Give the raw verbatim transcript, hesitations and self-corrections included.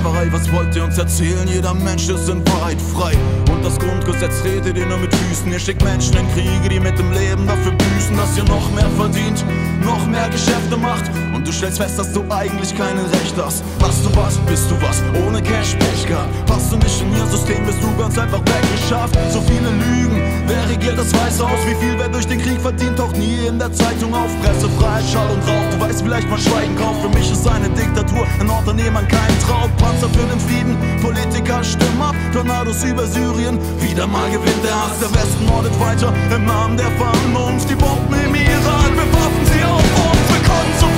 Sklaverei. Was wollt ihr uns erzählen? Jeder Mensch ist in Wahrheit frei. Und das Grundgesetz redet ihr nur mit Füßen. Ihr schickt Menschen in Kriege, die mit dem Leben dafür büßen, dass ihr noch mehr verdient, noch mehr Geschäfte macht. Und du stellst fest, dass du eigentlich kein Recht hast. Hast du was, bist du was, ohne Cash, Pech gehabt. Passt du nicht in ihr System, bist du ganz einfach weggeschafft. So viele Lügen, wer regiert das Weiße Haus? Wie viel wer durch den Krieg verdient, taucht nie in der Zeitung auf. Pressefreiheit, Schall und Rauch, du weißt vielleicht mal Schweigen kauft. Für mich ist eine Diktatur ein Ort, an dem man keinen traut. Panzer für den Frieden, Politiker stimmen ab. Tornados über Syrien, wieder mal gewinnt der Hass. Der Westen mordet weiter im Namen der Vernunft. Die Bomben im Iran, wir werfen sie auf uns, wir können so